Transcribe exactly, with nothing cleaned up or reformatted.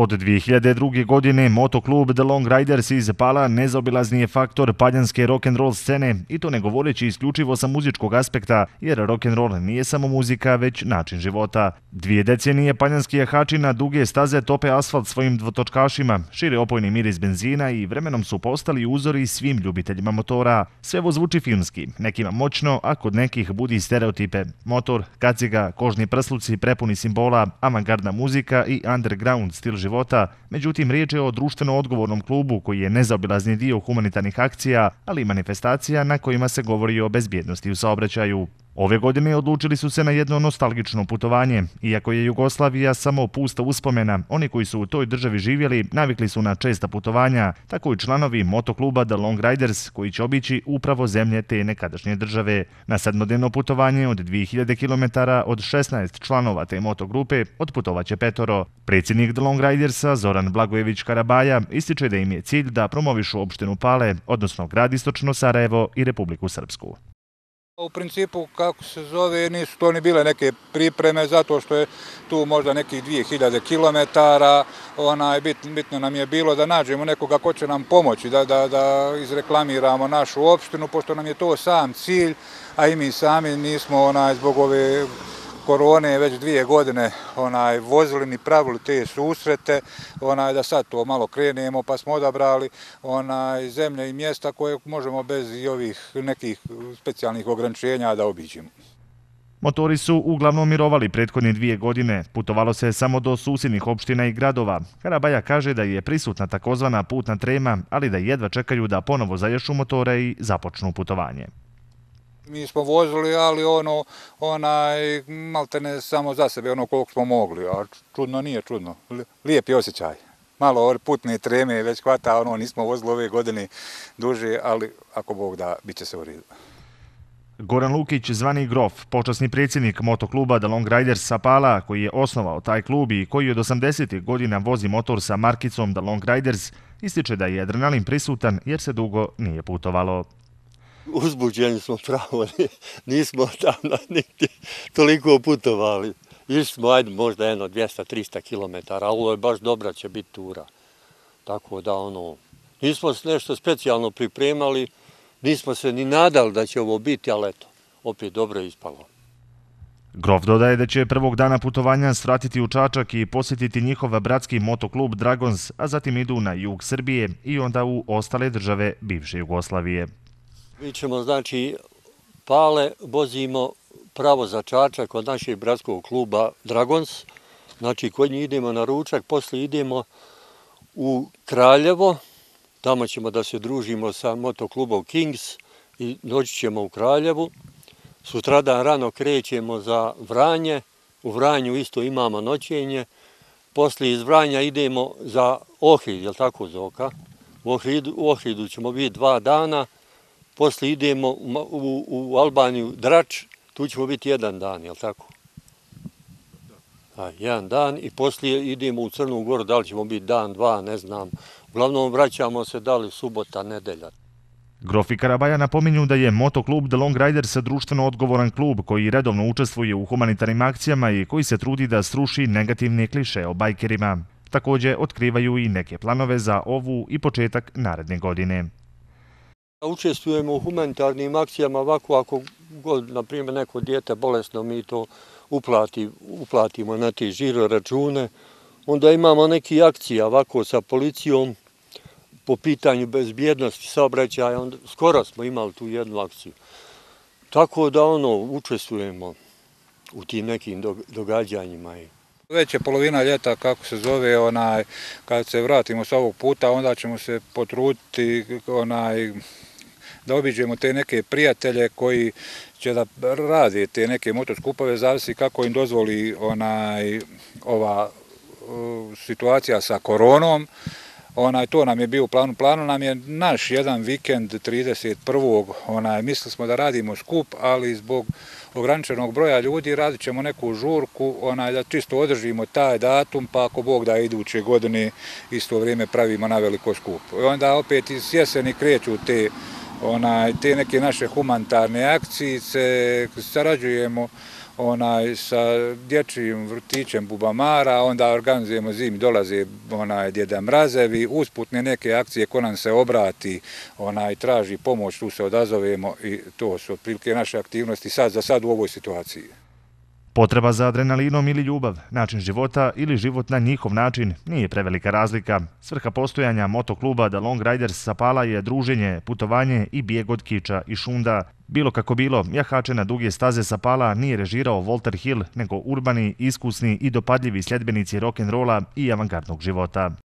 Od dvije hiljade druge. godine motoklub The Long Riders iz Pala nezaobilazni je faktor paljanske rock'n'roll scene i to ne govoreći isključivo sa muzičkog aspekta, jer rock'n'roll nije samo muzika, već način života. Dvije decenije paljanski jahači na duge staze tope asfalt svojim dvotočkašima, šire opojni miris benzina i vremenom su postali uzori svim ljubiteljima motora. Sve ovo zvuči filmski, nekima moćno, a kod nekih budi stereotipe. Motor, kaciga, kožni prsluci prepuni simbola, avangardna muzika i underground stil života. Međutim, riječ je o društveno odgovornom klubu koji je nezaobilazni dio humanitarnih akcija, ali i manifestacija na kojima se govori o bezbjednosti u saobraćaju. Ove godine odlučili su se na jedno nostalgično putovanje. Iako je Jugoslavija samo pusta uspomena, oni koji su u toj državi živjeli navikli su na česta putovanja, tako i članovi motokluba The Long Riders koji će obići upravo zemlje te nekadašnje države. Na sedmodnevno putovanje od dvije hiljade kilometara od šesnaest članova te motogrupe otputovaće petoro. Predsjednik The Long Ridersa Zoran Blagojević Karabaja ističe da im je cilj da promovišu opštinu Pale, odnosno grad Istočno Sarajevo i Republiku Srpsku. U principu, kako se zove, nisu to ni bile neke pripreme, zato što je tu možda nekih dvije hiljade kilometara. Bitno nam je bilo da nađemo nekoga ko će nam pomoći, da, da, da izreklamiramo našu opštinu, pošto nam je to sam cilj, a i mi sami nismo onaj, zbog ove korone već dvije godine onaj, vozili ni pravili te susrete, onaj, da sad to malo krenemo, pa smo odabrali onaj, zemlje i mjesta koje možemo bez i ovih nekih specijalnih ograničenja da obiđemo. Motori su uglavnom mirovali prethodne dvije godine. Putovalo se samo do susjednih opština i gradova. Karabaja kaže da je prisutna takozvana putna trema, ali da jedva čekaju da ponovo zaješu motore i započnu putovanje. Mi smo vozili, ali ono, onaj, maltene samo za sebe, ono koliko smo mogli, a čudno nije čudno. Lijep je osjećaj. Malo putne treme već hvata, ono, nismo vozili ove godine duže, ali ako Bog da, bit će se u redu. Goran Lukić, zvani Grof, počasni predsjednik motokluba The Long Riders sa Pala, koji je osnovao taj klub i koji od osamdesetih godina vozi motor sa markicom The Long Riders, ističe da je adrenalin prisutan jer se dugo nije putovalo. Uzbuđeni smo pravo, nismo tamo nigdje toliko putovali. Išli smo, ajde, možda jedno dvjesto do trista kilometara, ali ovo je baš dobra će biti tura. Tako da, ono, nismo se nešto specijalno pripremali, nismo se ni nadali da će ovo biti, ali eto, opet dobro je ispalo. Grof dodaje da će prvog dana putovanja svratiti u Čačak i posjetiti njihov bratski motoklub Dragons, a zatim idu na jug Srbije i onda u ostale države bivše Jugoslavije. Mi ćemo, znači, Pale vozimo pravo za Čačak od našeg bratskog kluba Dragons. Znači, kod njih idemo na ručak, poslije idemo u Kraljevo. Tamo ćemo da se družimo sa motoklubom Kings i doći ćemo u Kraljevu. Sutradan rano krećemo za Vranje. U Vranju isto imamo noćenje. Poslije iz Vranja idemo za Ohrid, je li tako, Zoka? U Ohridu, u Ohridu ćemo biti dva dana. Poslije idemo u, u Albaniju, Drač, tu ćemo biti jedan dan, je li tako? A, jedan dan i poslije idemo u Crnu Goru, da li ćemo biti dan, dva, ne znam. Uglavnom vraćamo se da li subota, nedelja. Grof i Karabaja napominju da je motoklub The Long Riders društveno odgovoran klub koji redovno učestvuje u humanitarnim akcijama i koji se trudi da sruši negativne kliše o bajkerima. Također otkrivaju i neke planove za ovu i početak naredne godine. Učestvujemo u humanitarnim akcijama ovako, ako god, na primjer, neko dijete bolesno, mi to uplati, uplatimo na te žiro račune. Onda imamo neke akcije ovako sa policijom po pitanju bezbjednosti saobraćaja. Skoro smo imali tu jednu akciju. Tako da ono, učestvujemo u tim nekim događanjima. Već je polovina ljeta, kako se zove, onaj, kad se vratimo s ovog puta, onda ćemo se potruditi onaj, da obiđemo te neke prijatelje koji će da rade te neke motoskupove, zavisi kako im dozvoli onaj, ova uh, situacija sa koronom. Onaj, to nam je bio u planu. Planu nam je naš jedan vikend trideset prvog Onaj, mislili smo da radimo skup, ali zbog ograničenog broja ljudi radit ćemo neku žurku, onaj, da čisto održimo taj datum, pa ako Bog da iduće godine isto vrijeme pravimo na veliko skup. I onda opet iz jeseni kreću te, onaj, te neke naše humanitarne akcije, sarađujemo onaj, sa dječjim vrtićem Bubamara, onda organizujemo zimi, dolaze onaj, Djeda Mrazevi, usputne neke akcije ko nam se obrati, onaj, traži pomoć, tu se odazovemo i to su otprilike naše aktivnosti sad, za sad u ovoj situaciji. Potreba za adrenalinom ili ljubav, način života ili život na njihov način nije prevelika razlika. Svrha postojanja motokluba The Long Riders Sapala je druženje, putovanje i bijeg od kiča i šunda. Bilo kako bilo, jahače na duge staze Sapala nije režirao Walter Hill, nego urbani, iskusni i dopadljivi sljedbenici rock'n'rolla i avangardnog života.